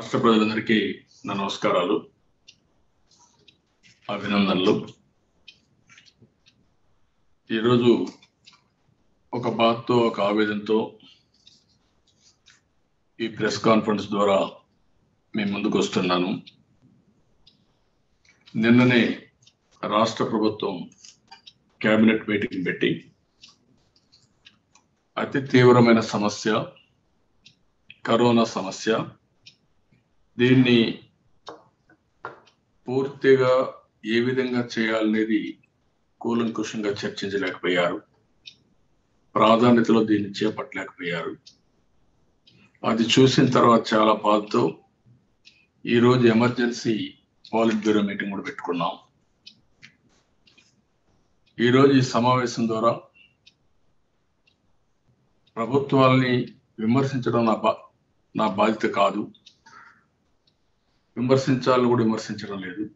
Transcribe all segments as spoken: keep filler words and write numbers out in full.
రాష్ట్ర ప్రజలందరికీ నా నమస్కారాలు, అభినందనలు. ఈరోజు ఒక బాధతో, ఒక ఆవేదనతో ఈ ప్రెస్ కాన్ఫరెన్స్ ద్వారా మేము ముందుకు వస్తున్నాను. నిన్ననే రాష్ట్ర ప్రభుత్వం కేబినెట్ మీటింగ్ పెట్టి అతి తీవ్రమైన సమస్య కరోనా సమస్య, దీన్ని పూర్తిగా ఏ విధంగా చేయాలనేది కూలంకుషంగా చర్చించలేకపోయారు. ప్రాధాన్యతలో దీన్ని చేపట్టలేకపోయారు. అది చూసిన తర్వాత చాలా బాధతో ఈరోజు ఎమర్జెన్సీ పాలిట్ బ్యూరో మీటింగ్ కూడా పెట్టుకున్నాం. ఈరోజు ఈ సమావేశం ద్వారా ప్రభుత్వాలని విమర్శించడం నా బా నా బాధ్యత కాదు, విమర్శించాలని కూడా విమర్శించడం లేదు.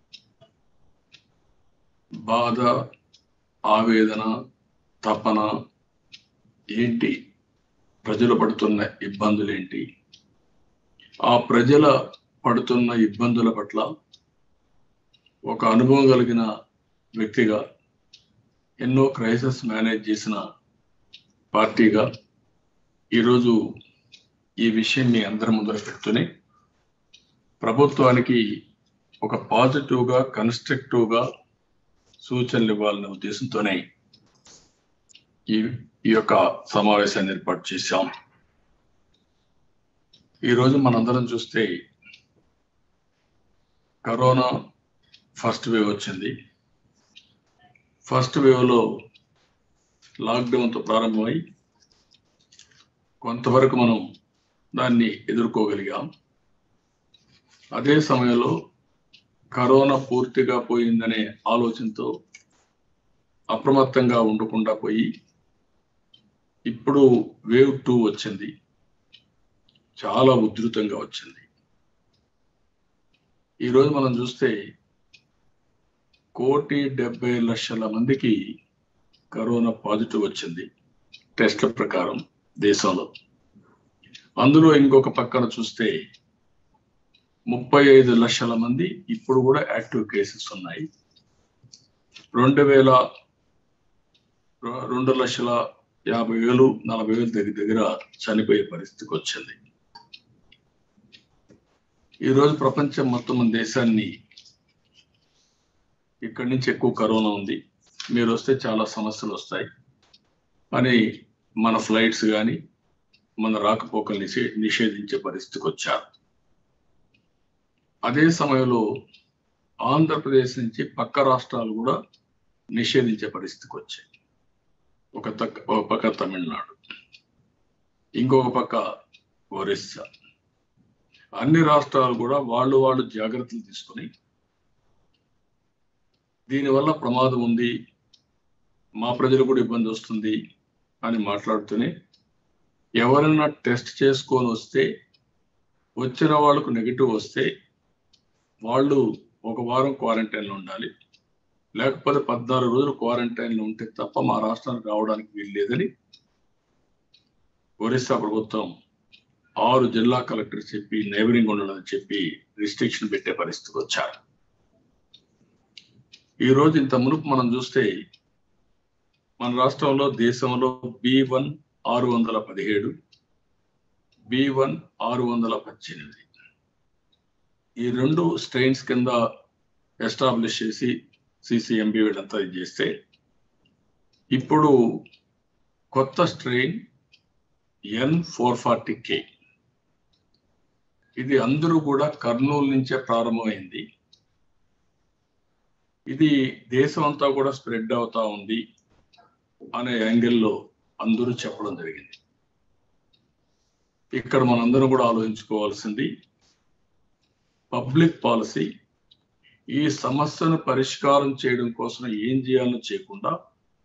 బాధ, ఆవేదన, తపన ఏంటి, ప్రజలు పడుతున్న ఇబ్బందులు ఏంటి, ఆ ప్రజల పడుతున్న ఇబ్బందుల పట్ల ఒక అనుభవం కలిగిన వ్యక్తిగా, ఎన్నో క్రైసిస్ మేనేజ్ చేసిన పార్టీగా ఈరోజు ఈ విషయం మీ అందరి ముందర పెడుతూనే ప్రభుత్వానికి ఒక పాజిటివ్గా, కన్స్ట్రక్టివ్గా సూచనలు ఇవ్వాలనే ఉద్దేశంతోనే ఈ ఈ యొక్క సమావేశాన్ని ఏర్పాటు చేశాం. ఈరోజు మనందరం చూస్తే కరోనా ఫస్ట్ వేవ్ వచ్చింది. ఫస్ట్ వేవ్లో లాక్డౌన్తో ప్రారంభమై కొంతవరకు మనం దాన్ని ఎదుర్కోగలిగాం. అదే సమయంలో కరోనా పూర్తిగా పోయిందనే ఆలోచనతో అప్రమత్తంగా ఉండకుండా పోయి ఇప్పుడు వేవ్ టూ వచ్చింది, చాలా ఉధృతంగా వచ్చింది. ఈరోజు మనం చూస్తే కోటి డెబ్బై లక్షల మందికి కరోనా పాజిటివ్ వచ్చింది టెస్ట్ల ప్రకారం దేశంలో. అందులో ఇంకొక పక్కన చూస్తే ముప్పై ఐదు లక్షల మంది ఇప్పుడు కూడా యాక్టివ్ కేసెస్ ఉన్నాయి. రెండు వేల రెండు లక్షల యాభై వేలు నలభై వేలు దగ్గర దగ్గర చనిపోయే పరిస్థితికి వచ్చింది. ఈరోజు ప్రపంచం మొత్తం మన దేశాన్ని, ఇక్కడి నుంచి ఎక్కువ కరోనా ఉంది, మీరు వస్తే చాలా సమస్యలు వస్తాయి అని మన ఫ్లైట్స్ కానీ మన రాకపోకలు నిషే నిషేధించే పరిస్థితికి వచ్చారు. అదే సమయంలో ఆంధ్రప్రదేశ్ నుంచి పక్క రాష్ట్రాలు కూడా నిషేధించే పరిస్థితికి వచ్చాయి. ఒక తక్క ఒక పక్క తమిళనాడు, ఇంకొక పక్క ఒరిస్సా. అన్ని రాష్ట్రాలు కూడా వాళ్ళు వాళ్ళు జాగ్రత్తలు తీసుకొని దీనివల్ల ప్రమాదం ఉంది, మా ప్రజలు కూడా ఇబ్బంది వస్తుంది అని మాట్లాడుతూనే ఎవరైనా టెస్ట్ చేసుకొని వస్తే, వచ్చిన వాళ్ళకు నెగిటివ్ వస్తే వాళ్ళు ఒక వారం క్వారంటైన్లో ఉండాలి, లేకపోతే పద్నాలుగు రోజులు క్వారంటైన్లో ఉంటే తప్ప మా రాష్ట్రానికి రావడానికి వీలు లేదని ఒరిస్సా ప్రభుత్వం ఆరు జిల్లా కలెక్టర్ చెప్పి, నైబరింగ్ ఉండాలని చెప్పి రిస్ట్రిక్షన్ పెట్టే పరిస్థితికి వచ్చారు. ఈరోజు ఇంత మునుపు మనం చూస్తే మన రాష్ట్రంలో, దేశంలో బి వన్ ఆరు వందల పదిహేడు, బి వన్ ఆరు వందల పద్దెనిమిది ఈ రెండు స్ట్రెయిన్స్ కింద ఎస్టాబ్లిష్ చేసి సిసిఎంబి వీళ్ళంతా ఇది చేస్తే, ఇప్పుడు కొత్త strain N four forty K, ఇది అందరూ కూడా కర్నూలు నుంచే ప్రారంభమైంది. ఇది దేశం అంతా కూడా స్ప్రెడ్ అవుతా ఉంది అనే యాంగిల్లో అందరూ చెప్పడం జరిగింది. ఇక్కడ మనందరం కూడా ఆలోచించుకోవాల్సింది పబ్లిక్ పాలసీ. ఈ సమస్యను పరిష్కారం చేయడం కోసం ఏం చేయాలో చేయకుండా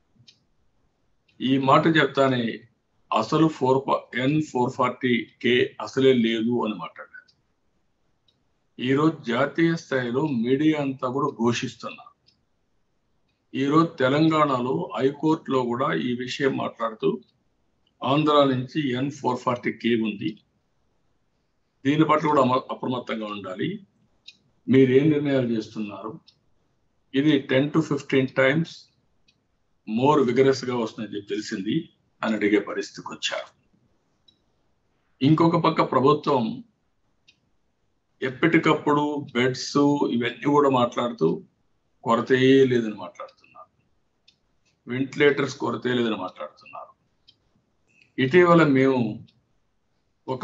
ఈ మాట చెప్తానే అసలు four N four forty K అసలే లేదు అని మాట్లాడారు. ఈరోజు జాతీయ స్థాయిలో మీడియా అంతా కూడా ఘోషిస్తున్నారు. ఈరోజు తెలంగాణలో హైకోర్టులో కూడా ఈ విషయం మాట్లాడుతూ ఆంధ్ర నుంచి ఎన్ ఫోర్ ఫార్టీ కే ఉంది, దీని పట్ల కూడా అప్రమత్తంగా ఉండాలి. మీరు ఏం నిర్ణయాలు చేస్తున్నారు, ఇది ten to fifteen times more vigorous గా వస్తుందని తెలిసింది అని అడిగే పరిస్థితికి వచ్చారు. ఇంకొక పక్క ప్రభుత్వం ఎప్పటికప్పుడు బెడ్స్ ఇవన్నీ కూడా మాట్లాడుతూ కొరతే లేదని మాట్లాడుతున్నారు, వెంటిలేటర్స్ కొరతే లేదని మాట్లాడుతున్నారు. ఇటీవల మేము ఒక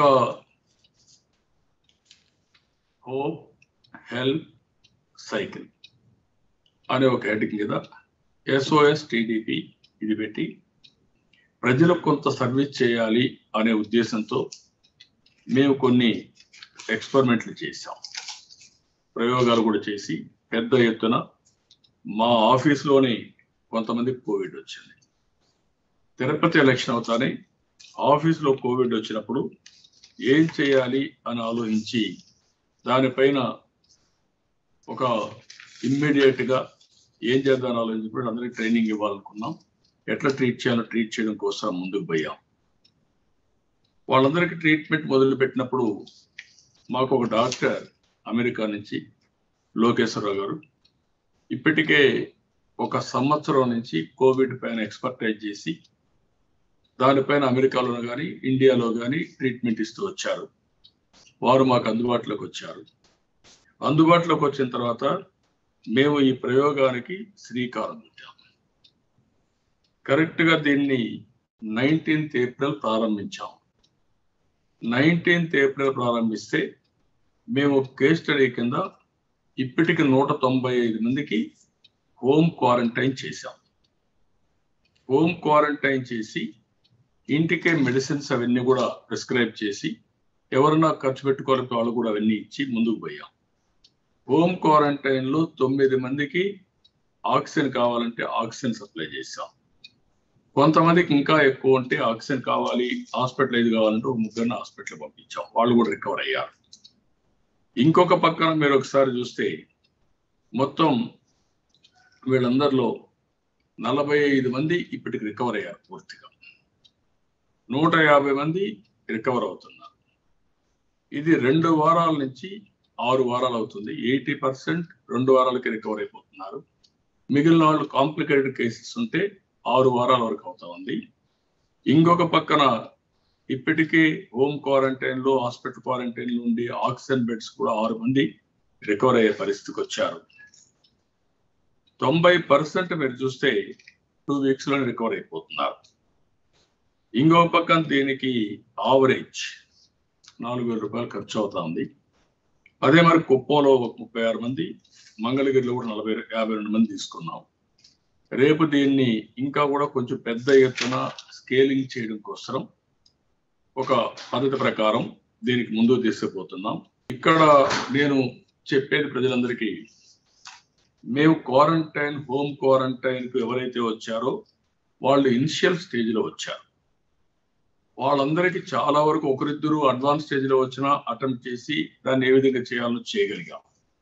హోప్ హెల్ప్ సైకిల్ అనే ఒక హెడ్డింగ్ మీద ఎస్ఓఎస్ టీడీపీ ఇది పెట్టి ప్రజలకు కొంత సర్వీస్ చేయాలి అనే ఉద్దేశంతో మేము కొన్ని ఎక్స్పెరిమెంట్లు చేశాం, ప్రయోగాలు కూడా చేసి పెద్ద ఎత్తున మా ఆఫీస్లోనే కొంతమందికి కోవిడ్ వచ్చింది. తిరుపతి ఎలక్షన్ అవుతానే ఆఫీస్లో కోవిడ్ వచ్చినప్పుడు ఏం చేయాలి అని ఆలోచించి దానిపైన ఒక ఇమ్మీడియట్ గా ఏం చేద్దాం ఆలోచించినప్పుడు అందరికీ ట్రైనింగ్ ఇవ్వాలనుకున్నాం. ఎట్లా ట్రీట్ చేయాలో ట్రీట్ చేయడం కోసం ముందుకు పోయాం. వాళ్ళందరికీ ట్రీట్మెంట్ మొదలు పెట్టినప్పుడు మాకు ఒక డాక్టర్ అమెరికా నుంచి లోకేశ్వరరావు గారు ఇప్పటికే ఒక సంవత్సరం నుంచి కోవిడ్ పైన ఎక్స్పర్టైజ్ చేసి దానిపైన అమెరికాలో కానీ ఇండియాలో కానీ ట్రీట్మెంట్ ఇస్తూ వచ్చారు. వారు మాకు అందుబాటులోకి వచ్చారు. అందుబాటులోకి వచ్చిన తర్వాత మేము ఈ ప్రయోగానికి శ్రీకారం చుట్టాం. కరెక్ట్ గా దీన్ని నైన్టీన్త్ ఏప్రిల్ ప్రారంభించాం. నైన్టీన్త్ ఏప్రిల్ ప్రారంభిస్తే మేము కేస్ స్టడీ కింద ఇప్పటికి నూట తొంభై ఐదు మందికి హోమ్ క్వారంటైన్ చేశాం. హోమ్ క్వారంటైన్ చేసి ఇంటికే మెడిసిన్స్ అవన్నీ కూడా ప్రిస్క్రైబ్ చేసి ఎవరన్నా ఖర్చు పెట్టుకోవాలి వాళ్ళు కూడా అవన్నీ ఇచ్చి ముందుకు పోయాం. హోమ్ క్వారంటైన్ లో తొమ్మిది మందికి ఆక్సిజన్ కావాలంటే ఆక్సిజన్ సప్లై చేశాం. కొంతమందికి ఇంకా ఎక్కువ ఉంటే ఆక్సిజన్ కావాలి, హాస్పిటలైజ్ కావాలంటే ఒక ముగ్గురిని హాస్పిటల్ పంపించాం, వాళ్ళు కూడా రికవర్ అయ్యారు. ఇంకొక పక్కన మీరు ఒకసారి చూస్తే మొత్తం వీళ్ళందరిలో నలభై ఐదు మంది ఇప్పటికి రికవర్ అయ్యారు పూర్తిగా. నూట యాభై మంది రికవర్ అవుతున్నారు. ఇది రెండు వారాల నుంచి ఆరు వారాలు అవుతుంది. ఎయిటీ పర్సెంట్ రెండు వారాలకి రికవర్ అయిపోతున్నారు. మిగిలిన వాళ్ళు కాంప్లికేటెడ్ కేసెస్ ఉంటే ఆరు వారాల వరకు అవుతా ఉంది. ఇంకొక పక్కన ఇప్పటికీ హోమ్ క్వారంటైన్ లో హాస్పిటల్ క్వారంటైన్ లో ఉండి ఆక్సిజన్ బెడ్స్ కూడా ఆరు మంది రికవర్ అయ్యే పరిస్థితికి వచ్చారు. తొంభై పర్సెంట్ మీరు చూస్తే టూ వీక్స్ లో రికవర్ అయిపోతున్నారు. ఇంకొక పక్కన దీనికి ఆవరేజ్ నాలుగు వేల రూపాయలు ఖర్చు అవుతా ఉంది. అదే మరి కుప్పంలో ఒక ముప్పై ఆరు మంది, మంగళగిరిలో కూడా నలభై యాభై రెండు మంది తీసుకున్నాం. రేపు దీన్ని ఇంకా కూడా కొంచెం పెద్ద ఎత్తున స్కేలింగ్ చేయడం కోసం ఒక పద్ధతి ప్రకారం దీనికి ముందుకు తీసుకుపోతున్నాం. ఇక్కడ నేను చెప్పేది ప్రజలందరికీ, మేము క్వారంటైన్ హోమ్ క్వారంటైన్ కు ఎవరైతే వచ్చారో వాళ్ళు ఇనిషియల్ స్టేజ్ లో వచ్చారు. వాళ్ళందరికీ చాలా వరకు ఒకరిద్దరు అడ్వాన్స్ స్టేజ్ లో వచ్చినా అటెంప్ట్ చేసి దాన్ని ఏ విధంగా చేయాలో చేయగలిగాం.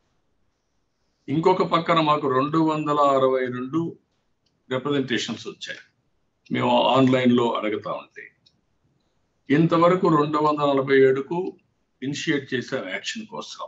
ఇంకొక పక్కన మాకు రెండు వందల అరవై రెండు రిప్రజెంటేషన్స్ వచ్చాయి మేము ఆన్లైన్ లో అడుగుతా ఉంటే. ఇంతవరకు రెండు వందల నలభై ఏడుకు ఇనిషియేట్ చేశాం యాక్షన్ కోసం.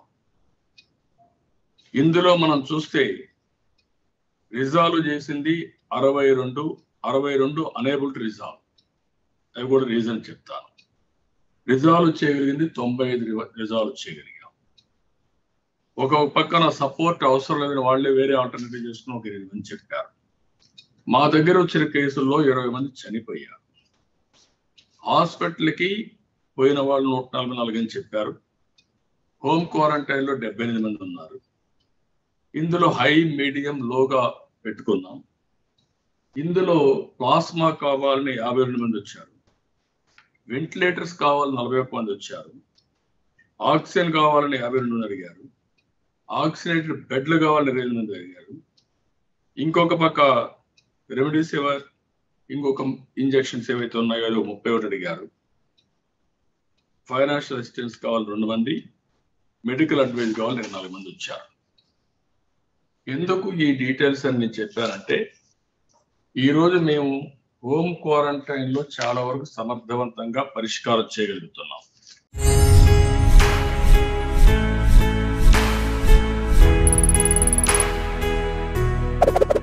ఇందులో మనం చూస్తే రిజాల్వ్ చేసింది అరవై రెండు అరవై రెండు అనేబుల్ టు రిజాల్వ్, అవి కూడా రీజన్ చెప్తాను. రిజాల్వ్ చేయగలిగింది తొంభై ఐదు రిజాల్వ్ చేయగలిగాం. ఒక పక్కన సపోర్ట్ అవసరం లేదని వాళ్ళే వేరే ఆల్టర్నేటివ్ చేసుకుని ఒక ఇరవై మంది చెప్పారు. మా దగ్గర వచ్చిన కేసుల్లో ఇరవై మంది చనిపోయారు. హాస్పిటల్కి పోయిన వాళ్ళు నూట నలభై నాలుగు అని చెప్పారు. హోమ్ క్వారంటైన్ లో డెబ్బై ఎనిమిది మంది ఉన్నారు. ఇందులో హై మీడియం లోగా పెట్టుకున్నాం. ఇందులో ప్లాస్మా కావాలని యాభై రెండు మంది వచ్చారు. వెంటిలేటర్స్ కావాలని నలభై ఒక్క మంది వచ్చారు. ఆక్సిజన్ కావాలని యాభై రెండు మంది అడిగారు. ఆక్సిజనేటర్ బెడ్లు కావాలని ఇరవై ఎనిమిది మంది అడిగారు. ఇంకొక పక్క రెమిడిసివిర్ ఇంకొక ఇంజెక్షన్స్ ఏవైతే ఉన్నాయో అది ముప్పై ఒకటి అడిగారు. ఫైనాన్షియల్ అసిస్టెన్స్ కావాలి రెండు మంది, మెడికల్ అడ్వైజ్ కావాలి ఇరవై నాలుగు మంది వచ్చారు. ఎందుకు ఈ డీటెయిల్స్ అని నేను చెప్పానంటే, ఈరోజు మేము హోమ్ క్వారంటైన్ లో చాలా వరకు సమర్థవంతంగా పరిష్కారం చేయగలుగుతున్నాం. ధన్యవాదాలు.